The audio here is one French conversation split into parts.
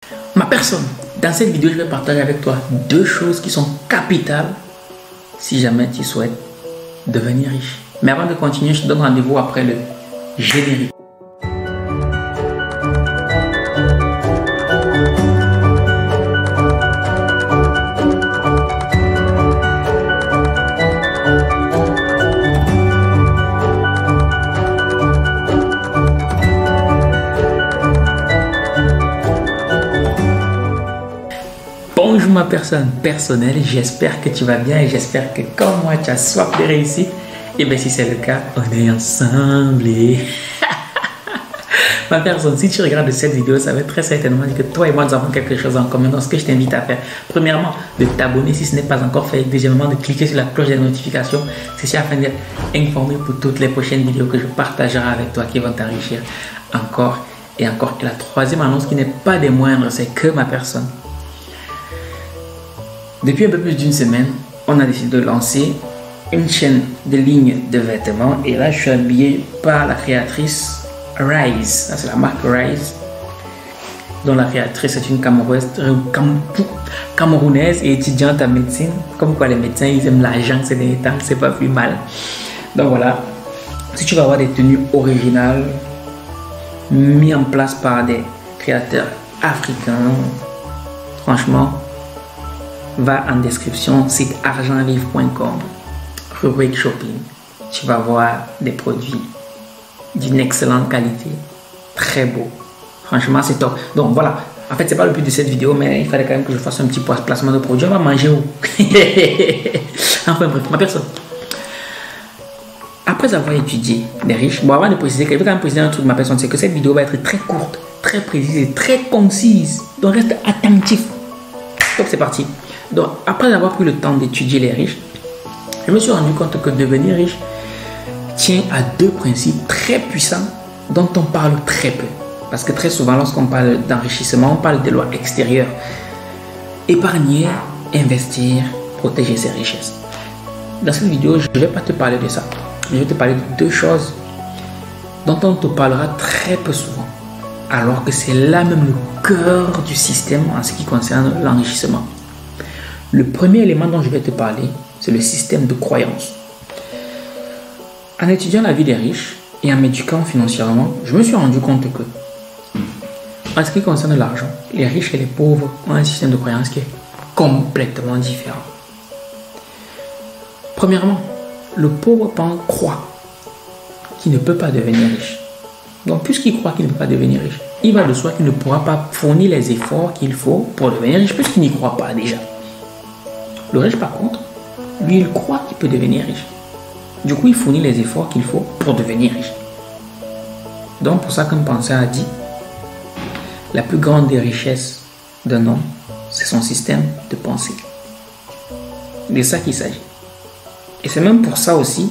Ma personne, dans cette vidéo, je vais partager avec toi deux choses qui sont capitales si jamais tu souhaites devenir riche. Mais avant de continuer, je te donne rendez-vous après le générique. Bonjour ma personne personnelle, j'espère que tu vas bien et j'espère que comme moi tu as soif de réussite. Et bien si c'est le cas, on est ensemble. Ma personne, si tu regardes cette vidéo, ça veut très certainement dire que toi et moi nous avons quelque chose en commun. Donc ce que je t'invite à faire, premièrement, de t'abonner si ce n'est pas encore fait. Deuxièmement, de cliquer sur la cloche des notifications. Ceci afin d'être informé pour toutes les prochaines vidéos que je partagerai avec toi qui vont t'enrichir encore et encore. Et la troisième annonce qui n'est pas des moindres, c'est que ma personne, depuis un peu plus d'une semaine, on a décidé de lancer une chaîne de lignes de vêtements. Et là, je suis habillé par la créatrice Rise. C'est la marque Rise, dont la créatrice est une Camerounaise et étudiante en médecine. Comme quoi les médecins, ils aiment l'argent ces derniers temps, c'est pas plus mal. Donc voilà, si tu vas avoir des tenues originales, mises en place par des créateurs africains, franchement, va en description, site argentlivre.com, rubrique shopping. Tu vas voir des produits d'une excellente qualité, très beau. Franchement, c'est top. Donc voilà, en fait, c'est pas le but de cette vidéo, mais il fallait quand même que je fasse un petit placement de produit. On va manger où? Enfin bref, ma personne. Après avoir étudié les riches, bon, avant de préciser, il faut quand même préciser un truc, ma personne, c'est que cette vidéo va être très courte, très précise et très concise. Donc reste attentif. Donc c'est parti. Donc, après avoir pris le temps d'étudier les riches, je me suis rendu compte que devenir riche tient à deux principes très puissants dont on parle très peu. Parce que très souvent, lorsqu'on parle d'enrichissement, on parle des lois extérieures. Épargner, investir, protéger ses richesses. Dans cette vidéo, je ne vais pas te parler de ça. Je vais te parler de deux choses dont on te parlera très peu souvent. Alors que c'est là même le cœur du système en ce qui concerne l'enrichissement. Le premier élément dont je vais te parler, c'est le système de croyance. En étudiant la vie des riches et en m'éduquant financièrement, je me suis rendu compte que, en ce qui concerne l'argent, les riches et les pauvres ont un système de croyance qui est complètement différent. Premièrement, le pauvre croit qu'il ne peut pas devenir riche. Donc, puisqu'il croit qu'il ne peut pas devenir riche, il va de soi qu'il ne pourra pas fournir les efforts qu'il faut pour devenir riche, puisqu'il n'y croit pas déjà. Le riche, par contre, lui, il croit qu'il peut devenir riche. Du coup, il fournit les efforts qu'il faut pour devenir riche. Donc, pour ça qu'un penseur a dit, la plus grande des richesses d'un homme, c'est son système de pensée. C'est de ça qu'il s'agit. Et c'est même pour ça aussi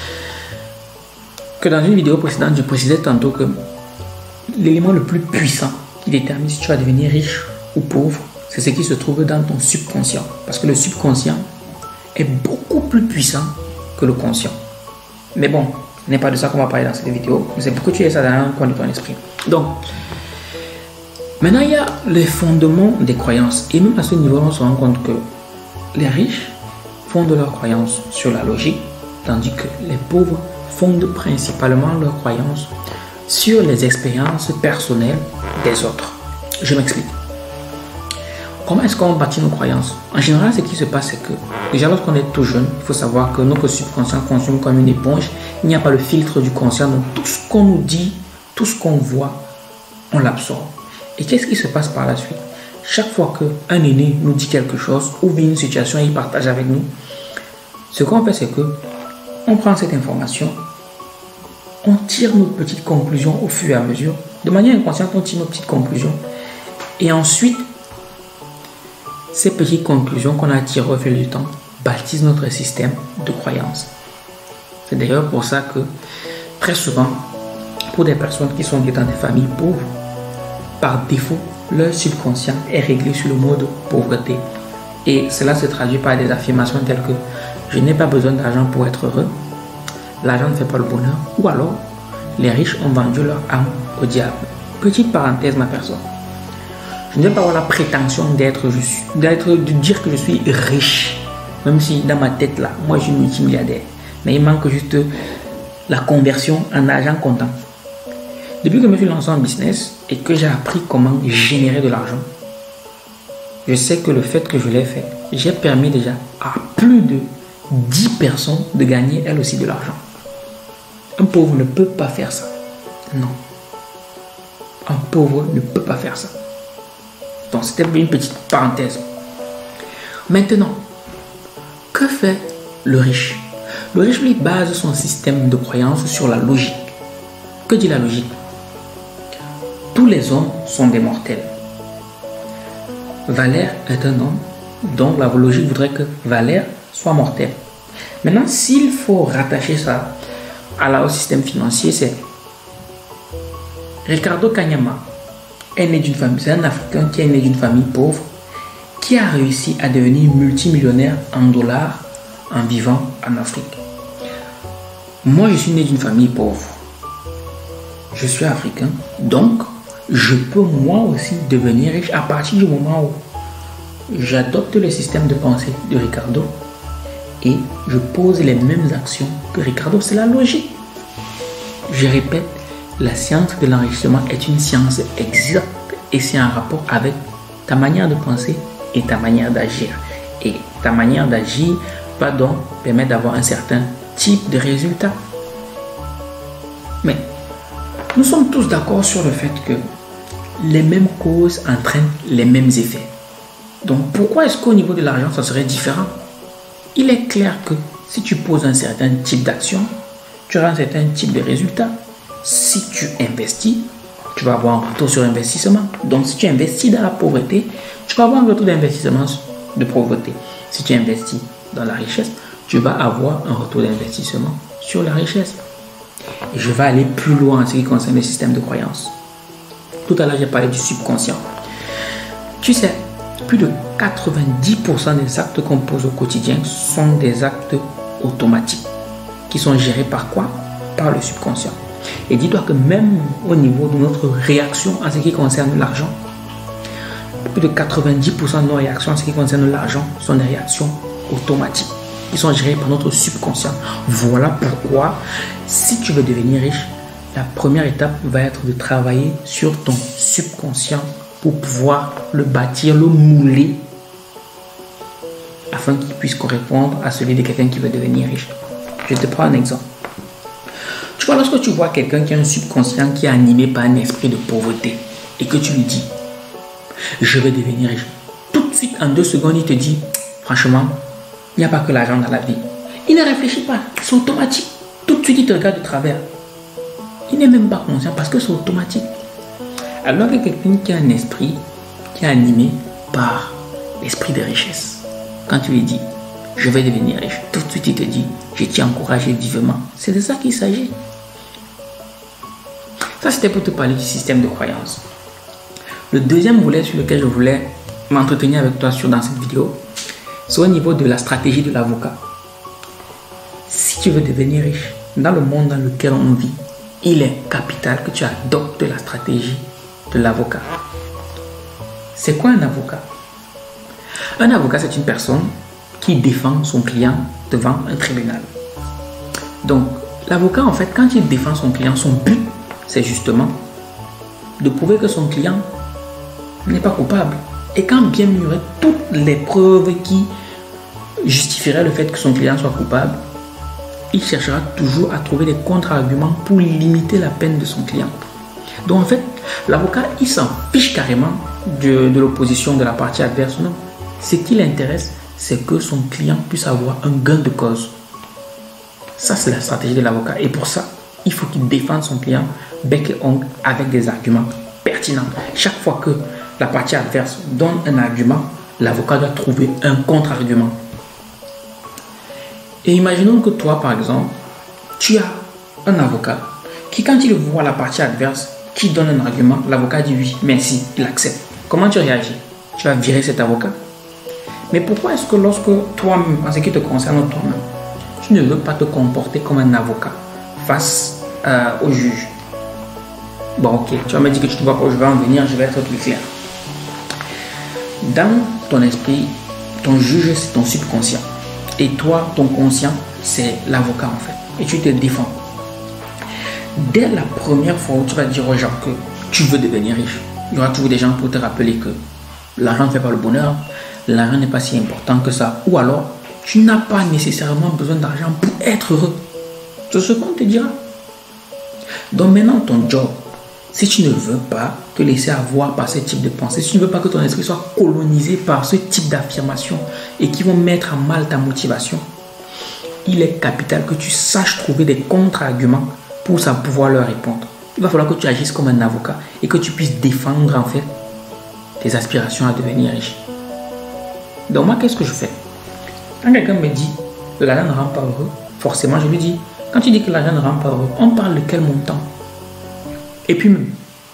que dans une vidéo précédente, je précisais tantôt que l'élément le plus puissant qui détermine si tu vas devenir riche ou pauvre, c'est ce qui se trouve dans ton subconscient. Parce que le subconscient est beaucoup plus puissant que le conscient. Mais bon, ce n'est pas de ça qu'on va parler dans cette vidéo. Mais c'est pour que tu aies ça dans un coin de ton esprit. Donc, maintenant, il y a les fondements des croyances. Et même à ce niveau, on se rend compte que les riches fondent leurs croyances sur la logique, tandis que les pauvres fondent principalement leurs croyances sur les expériences personnelles des autres. Je m'explique. Comment est-ce qu'on bâtit nos croyances? En général, ce qui se passe, c'est que déjà lorsqu'on est tout jeune, il faut savoir que notre subconscient consomme comme une éponge. Il n'y a pas le filtre du conscient. Donc tout ce qu'on nous dit, tout ce qu'on voit, on l'absorbe. Et qu'est-ce qui se passe par la suite? Chaque fois qu'un aîné nous dit quelque chose ou vit une situation et il partage avec nous, ce qu'on fait, c'est que on prend cette information, on tire nos petites conclusions au fur et à mesure. De manière inconsciente, on tire nos petites conclusions. Et ensuite, ces petites conclusions qu'on a tirées au fil du temps bâtissent notre système de croyance. C'est d'ailleurs pour ça que très souvent, pour des personnes qui sont dans des familles pauvres, par défaut, leur subconscient est réglé sur le mode pauvreté. Et cela se traduit par des affirmations telles que « je n'ai pas besoin d'argent pour être heureux », l'argent ne fait pas le bonheur, ou alors les riches ont vendu leur âme au diable. Petite parenthèse, ma personne. Je ne vais pas avoir la prétention de dire que je suis riche. Même si dans ma tête là, moi je suis multimilliardaire. Mais il manque juste la conversion en argent comptant. Depuis que je me suis lancé en business et que j'ai appris comment générer de l'argent, je sais que le fait que je l'ai fait, j'ai permis déjà à plus de 10 personnes de gagner elles aussi de l'argent. Un pauvre ne peut pas faire ça. Non. Un pauvre ne peut pas faire ça. Donc c'était une petite parenthèse. Maintenant, que fait le riche? Le riche lui base son système de croyance sur la logique. Que dit la logique? Tous les hommes sont des mortels. Valère est un homme, donc la logique voudrait que Valère soit mortel. Maintenant, s'il faut rattacher ça au système financier, c'est Ricardo Kanyama est né d'une famille, c'est un Africain qui est né d'une famille pauvre, qui a réussi à devenir multimillionnaire en dollars en vivant en Afrique. Moi, je suis né d'une famille pauvre. Je suis africain, donc je peux moi aussi devenir riche à partir du moment où j'adopte le système de pensée de Ricardo et je pose les mêmes actions que Ricardo. C'est la logique. Je répète, la science de l'enrichissement est une science exacte et c'est en rapport avec ta manière de penser et ta manière d'agir. Et ta manière d'agir va donc permettre d'avoir un certain type de résultat. Mais nous sommes tous d'accord sur le fait que les mêmes causes entraînent les mêmes effets. Donc pourquoi est-ce qu'au niveau de l'argent, ça serait différent? Il est clair que si tu poses un certain type d'action, tu auras un certain type de résultat. Si tu investis, tu vas avoir un retour sur investissement. Donc si tu investis dans la pauvreté, tu vas avoir un retour d'investissement de pauvreté. Si tu investis dans la richesse, tu vas avoir un retour d'investissement sur la richesse. Et je vais aller plus loin en ce qui concerne le système de croyance. Tout à l'heure, j'ai parlé du subconscient. Tu sais, plus de 90% des actes qu'on pose au quotidien sont des actes automatiques qui sont gérés par quoi? Par le subconscient. Et dis-toi que même au niveau de notre réaction en ce qui concerne l'argent, plus de 90% de nos réactions en ce qui concerne l'argent sont des réactions automatiques qui sont gérées par notre subconscient. Voilà pourquoi, si tu veux devenir riche, la première étape va être de travailler sur ton subconscient pour pouvoir le bâtir, le mouler, afin qu'il puisse correspondre à celui de quelqu'un qui veut devenir riche. Je te prends un exemple. Tu vois, lorsque tu vois quelqu'un qui a un subconscient qui est animé par un esprit de pauvreté et que tu lui dis « je vais devenir riche », tout de suite, en 2 secondes, il te dit « franchement, il n'y a pas que l'argent dans la vie ». Il ne réfléchit pas, c'est automatique. Tout de suite, il te regarde de travers. Il n'est même pas conscient parce que c'est automatique. Alors que quelqu'un qui a un esprit qui est animé par l'esprit de richesse, quand tu lui dis « je vais devenir riche », tout de suite il te dit « je t'y encourage vivement ». C'est de ça qu'il s'agit. Ça, c'était pour te parler du système de croyance. Le deuxième volet sur lequel je voulais m'entretenir avec toi dans cette vidéo, c'est au niveau de la stratégie de l'avocat. Si tu veux devenir riche, dans le monde dans lequel on vit, il est capital que tu adoptes la stratégie de l'avocat. C'est quoi un avocat? Un avocat, c'est une personne qui défend son client devant un tribunal. Donc, l'avocat, en fait, quand il défend son client, son but, c'est justement de prouver que son client n'est pas coupable. Et quand bien il y aurait toutes les preuves qui justifieraient le fait que son client soit coupable, il cherchera toujours à trouver des contre-arguments pour limiter la peine de son client. Donc en fait, l'avocat, il s'en fiche carrément de l'opposition de la partie adverse. Non. Ce qui l'intéresse, c'est que son client puisse avoir un gain de cause. Ça, c'est la stratégie de l'avocat. Et pour ça, il faut qu'il défende son client bec et ongle avec des arguments pertinents. Chaque fois que la partie adverse donne un argument, l'avocat doit trouver un contre-argument. Et imaginons que toi, par exemple, tu as un avocat qui, quand il voit la partie adverse qui donne un argument, l'avocat dit oui, merci, il accepte. Comment tu réagis? Tu vas virer cet avocat. Mais pourquoi est-ce que lorsque toi-même, en ce qui te concerne toi-même, tu ne veux pas te comporter comme un avocat face au juge? Bon, ok, tu vas me dire que tu ne vois pas où je vais en venir, je vais être plus clair. Dans ton esprit, ton juge, c'est ton subconscient. Et toi, ton conscient, c'est l'avocat en fait. Et tu te défends. Dès la première fois où tu vas dire aux gens que tu veux devenir riche, il y aura toujours des gens pour te rappeler que l'argent ne fait pas le bonheur, l'argent n'est pas si important que ça. Ou alors, tu n'as pas nécessairement besoin d'argent pour être heureux. C'est ce qu'on te dira. Donc maintenant, ton job, si tu ne veux pas te laisser avoir par ce type de pensée, si tu ne veux pas que ton esprit soit colonisé par ce type d'affirmation et qui vont mettre à mal ta motivation, il est capital que tu saches trouver des contre-arguments pour pouvoir leur répondre. Il va falloir que tu agisses comme un avocat et que tu puisses défendre en fait tes aspirations à devenir riche. Donc moi, qu'est-ce que je fais? Quand quelqu'un me dit que l'argent ne rend pas heureux, forcément je lui dis, quand tu dis que l'argent ne rend pas heureux, on parle de quel montant? Et puis même,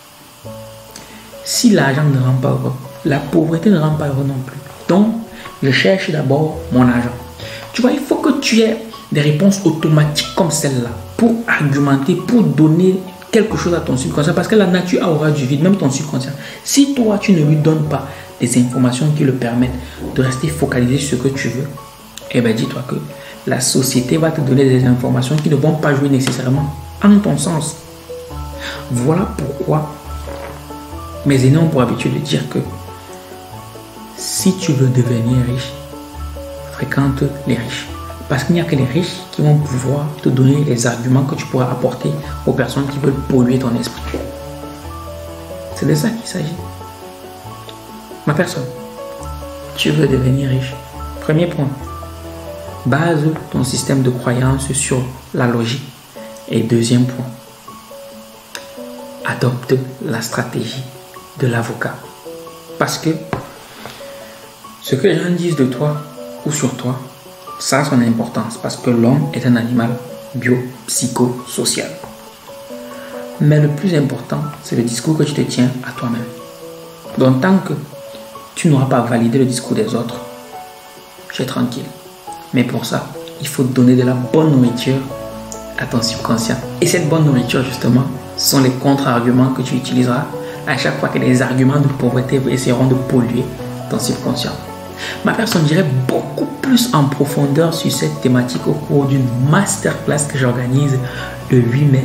si l'argent ne rend pas heureux, la pauvreté ne rend pas heureux non plus. Donc, je cherche d'abord mon argent. Tu vois, il faut que tu aies des réponses automatiques comme celle-là pour argumenter, pour donner quelque chose à ton subconscient. Parce que la nature aura du vide, même ton subconscient. Si toi, tu ne lui donnes pas des informations qui le permettent de rester focalisé sur ce que tu veux, eh bien, dis-toi que la société va te donner des informations qui ne vont pas jouer nécessairement en ton sens. Voilà pourquoi mes aînés ont pour habitude de dire que si tu veux devenir riche, fréquente les riches. Parce qu'il n'y a que les riches qui vont pouvoir te donner les arguments que tu pourras apporter aux personnes qui veulent polluer ton esprit. C'est de ça qu'il s'agit. Ma personne, tu veux devenir riche. Premier point, base ton système de croyance sur la logique. Et deuxième point, adopte la stratégie de l'avocat. Parce que ce que les gens disent de toi ou sur toi, ça a son importance. Parce que l'homme est un animal bio-psychosocial. Mais le plus important, c'est le discours que tu te tiens à toi-même. Donc tant que tu n'auras pas validé le discours des autres, tu es tranquille. Mais pour ça, il faut donner de la bonne nourriture à ton subconscient. Et cette bonne nourriture, justement, sont les contre-arguments que tu utiliseras à chaque fois que les arguments de pauvreté essaieront de polluer ton subconscient. Ma personne dirait beaucoup plus en profondeur sur cette thématique au cours d'une masterclass que j'organise le 8 mai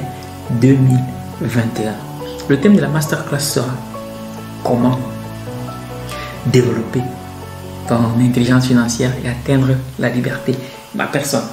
2021. Le thème de la masterclass sera comment développer ton intelligence financière et atteindre la liberté. Ma personne,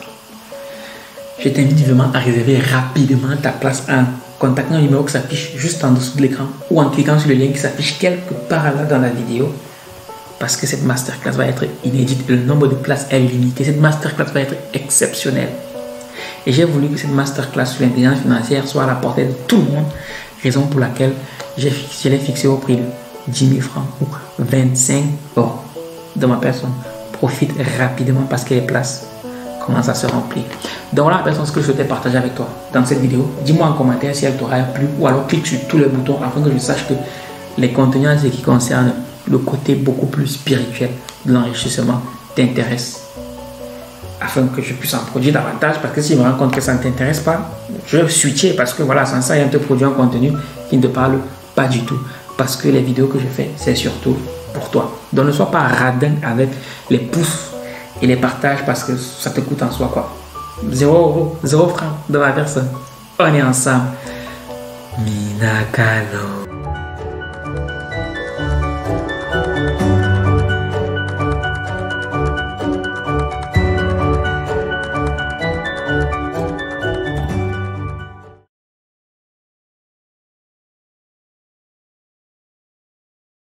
je t'invite vraiment à réserver rapidement ta place en contactant le numéro qui s'affiche juste en dessous de l'écran ou en cliquant sur le lien qui s'affiche quelque part là dans la vidéo. Parce que cette masterclass va être inédite et le nombre de places est limité. Cette masterclass va être exceptionnelle. Et j'ai voulu que cette masterclass sur l'intelligence financière soit à la portée de tout le monde. Raison pour laquelle je l'ai fixé au prix de 10 000 francs ou 25 euros de ma personne. Profite rapidement parce que les places commencent à se remplir. Donc voilà la personne ce que je souhaitais partager avec toi dans cette vidéo. Dis-moi en commentaire si elle t'aura plu ou alors clique sur tous les boutons afin que je sache que les contenus en ce qui concerne le côté beaucoup plus spirituel de l'enrichissement t'intéresse, afin que je puisse en produire davantage. Parce que si je me rends compte que ça ne t'intéresse pas, je vais switcher parce que voilà, sans ça, il y a un te produire un contenu qui ne te parle pas du tout. Parce que les vidéos que je fais, c'est surtout pour toi. Donc ne sois pas radin avec les pouces et les partages parce que ça te coûte en soi quoi. 0 euros, 0 francs de ma personne. On est ensemble. Minakano.